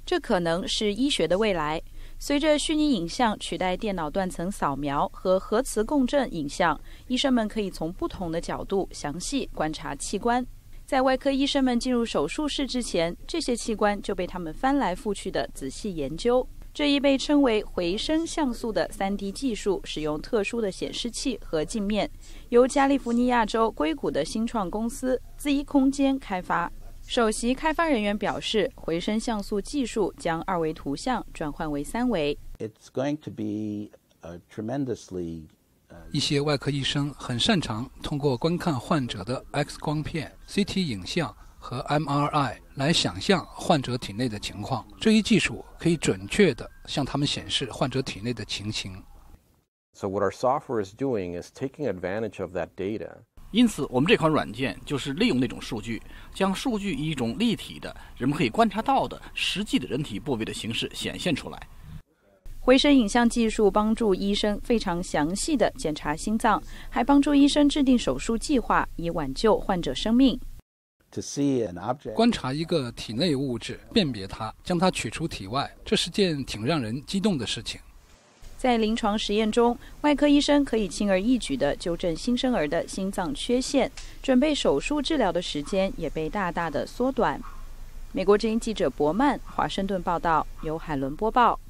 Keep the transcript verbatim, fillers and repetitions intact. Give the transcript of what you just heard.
这可能是医学的未来。随着虚拟影像取代电脑断层扫描和核磁共振影像，医生们可以从不同的角度详细观察器官。在外科医生们进入手术室之前，这些器官就被他们翻来覆去的仔细研究。这一被称为回声像素的 三 D 技术，使用特殊的显示器和镜面，由加利福尼亚州硅谷的新创公司 Z 空间开发。首席开发人员表示，回声像素技术将二维图像转换为三维。 It's going to be a tremendously 一些外科医生很擅长通过观看患者的 X 光片、C T 影像和 M R I 来想象患者体内的情况。这一技术可以准确地向他们显示患者体内的情形。 So what our software is doing is taking advantage of that data. 因此，我们这款软件就是利用那种数据，将数据以一种立体的、人们可以观察到的实际的人体部位的形式显现出来。 回声影像技术帮助医生非常详细地检查心脏，还帮助医生制定手术计划，以挽救患者生命。 To see an object. 观察一个体内物质，辨别它，将它取出体外，这是件挺让人激动的事情。 在临床实验中，外科医生可以轻而易举地纠正新生儿的心脏缺陷，准备手术治疗的时间也被大大的缩短。美国之音记者伯曼华盛顿报道，由海伦播报。